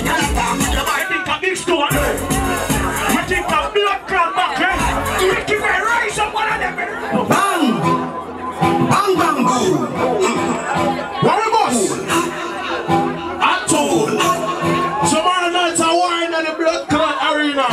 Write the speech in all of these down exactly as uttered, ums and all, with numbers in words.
I think a big stone. I think a blood clot back here. Ricky may rise up one of them. Bang! Bang, bang, boom! What a boss! I told. Tomorrow night I wine at the blood clot arena.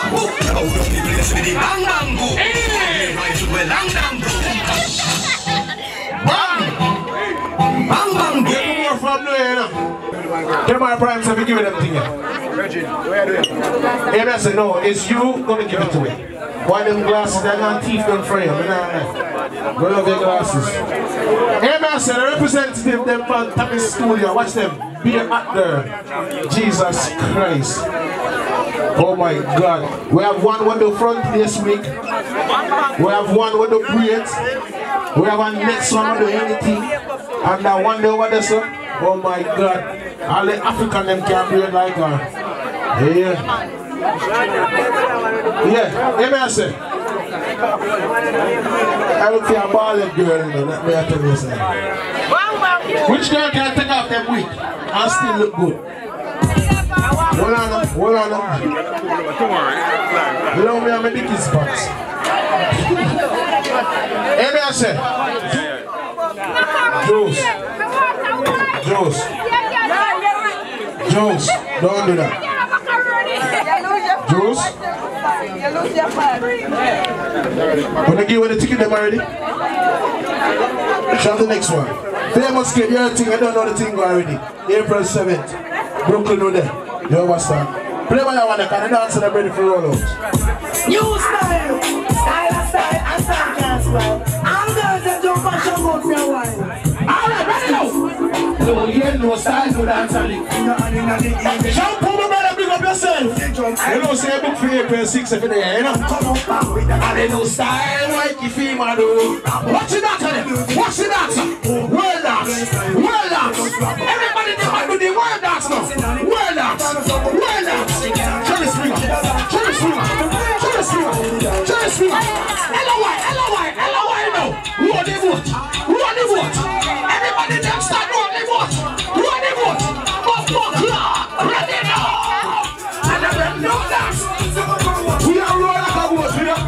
Bang, bang, boom! Hey! Bang, bang, boom! Bang! Bang, bang, boom! Get more from there, you know. Tell my prime to be giving them thing. Reggie, where are you? And I said, no, it's you gonna give it to me. Why them glasses? They're not teeth done for you. Go love your glasses. Hey man, I said, the representative them from Tappy Studio. Watch them. Be an actor. Jesus Christ. Oh my God. We have one with the front this week. We have one with the braids. We have a next one with the anything. And that one there over there, sir. Oh my God. All the African them can braid like her. Yeah. Yeah. Hey man, I say. I look for a bald girl, you know. Let me tell you something. Which girl can take off them wig and still look good? Hold on, hold on. You know me, I'm a dicky spots. Hey, me I say. Juice. Juice. Juice. Don't do that. Juice. When they give you the ticket, them already? Shout the next one. Famous kid, your thing, I don't know the thing already. April seventh. Brooklyn, no there. You understand? Play what I want to, because the dance and I'm ready for roll out. New style, style and style and style dance well. I'm going to do fashion go for a while. Alright, ready now! No, you ain't no style to dance and lick. Jump on my brother, bring up yourself. You know, say a book for April sixth if you're there, you know? And they no style, like you feel, man, do. Watch it out, watch it out. World dance, world dance. Everybody never do the world dance now. World dance, world dance. Cherry swinger, cherry swinger, cherry swinger, cherry swinger. Hello, why, hello, why, hello, why now? Who are the vote? Who are the vote? Everybody them start run the vote. Who are the vote? Buck, buck, ready now. And then them know that. We are rolling like a vote, we are.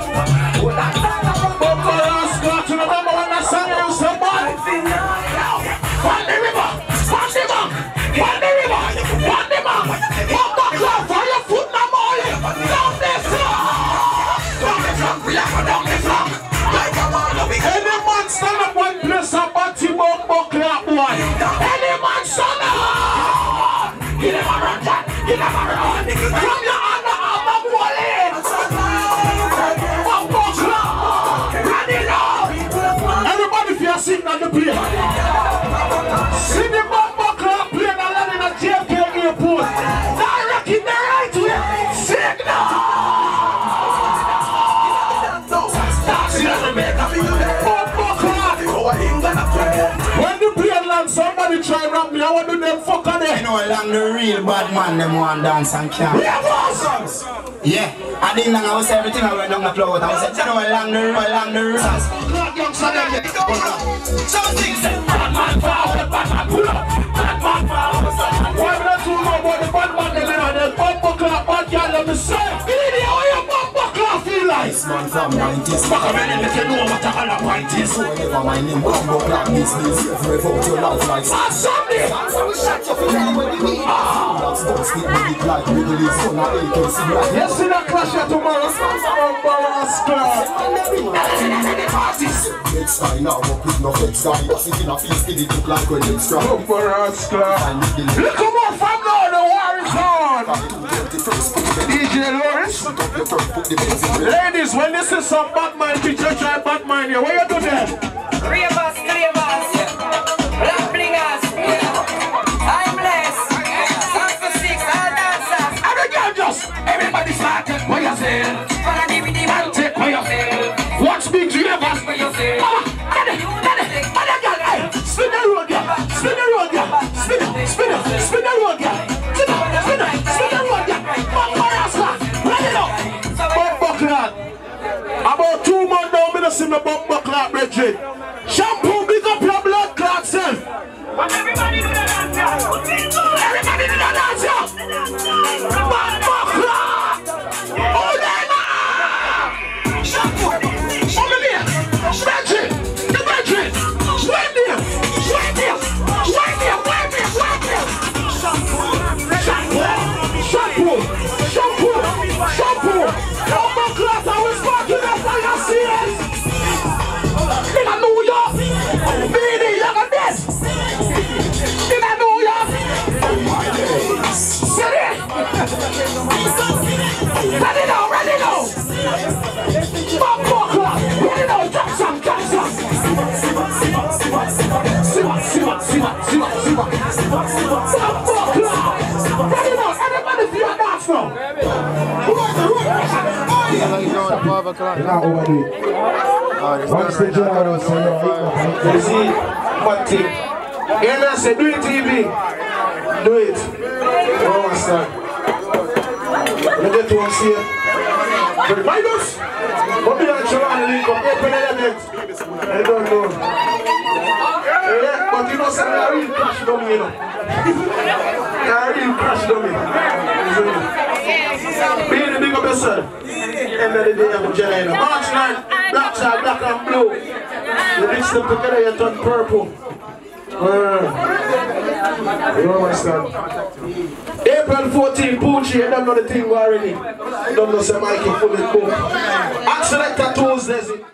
Bumper ass got to remember when that song used to burn. On the river, on the bank, on the river, on the bank. Bumper clap for your foot now, boy. Down the floor. Down the floor, we are down the floor. Like a man, any man stand up one place and party bumper clap, boy. Any man stand up. He never run that, he never run. From your hand, I'm a boy. Bumper clap, ready now. Everybody feel sitting on the plane. See the bumper club playing a lot in a J F K airport. Direct in the right way. Signal. Bumper club. When the plane lands, somebody try rap me. I want to do them fuck on there. You know, along the real bad man, them want dance and camp. Yeah, boss. Yeah, I didn't know I was everything I went down the floor. I was like, you know, along the real, along the real. Some things say, bad man power, bad man pull up, bad man power. Why would I too know about the bad man they live on the bumper club, bad girl, let me say, Billy, how your bumper club feel like? This man from nineties. Fuck a minute, let you know what the hell a point is. So never mind him, bumper club business. Revolt your life like On Sunday, shut your face when you mean. gun stick with it like Wrigley, son of A K C like. You see that clash here tomorrow? Next time now, walk with no flex guy. Sit in a feast, did it look like when it's strong. Look for us, Look come on from now, the war is on. D J Lawrence. Ladies, when this is some Batman picture, try Batman here. What you do there? Three of us, three of us. Black blingers. Timeless. Six for six, all dancers. And again, just everybody start it for yourself. And take for yourself. Watch Big G ever. Come on, get it, get it, get it, get it. Spin the road, girl. Spin the road, girl. Spin it, spin it, spin the road, girl. Spin it, spin it, spin the road, girl. Ready now. Bumbo clot. About two months now, I'm going to see my bumbo clot, Bridget. Shampoo, big up your blood clot, self. Everybody do the dance, y'all. Everybody do the dance, y'all. Bumbo clot. Oh, there now. Shampoo. Over there. Bridget. The Bridget. Wait there. Wait there. Wait there. Wait there. Wait there. Shampoo. Shampoo. Shampoo. Shampoo. Shampoo. Bumbo clot, I was sparking up for your serious. In a New York. Baby, look at this. In a New York. City. Ready now, ready now. Bumbo clot. Ready now, Jackson, Jackson. Siva, Siva, Siva, Siva, Siva. Bumbo clot. Ready now, everybody feel your dance now. Now over there. Once the general say you see one thing. You know say do it T V. Do it. Oh my son. You get to see it. But the Bibles, what be on Chilani link up April eleventh? I don't know. Yeah, but you know say I real crash dummy, you know. I real crash dummy. Be the big up yourself. End of the day I'm Jelena. March ninth, black side, black and blue. You mix them together, you turn purple. Uh, you know my son. April fourteenth, Poochie, you don't know the thing already. You don't know say Mikey full of book. Accelerator Tuesdays.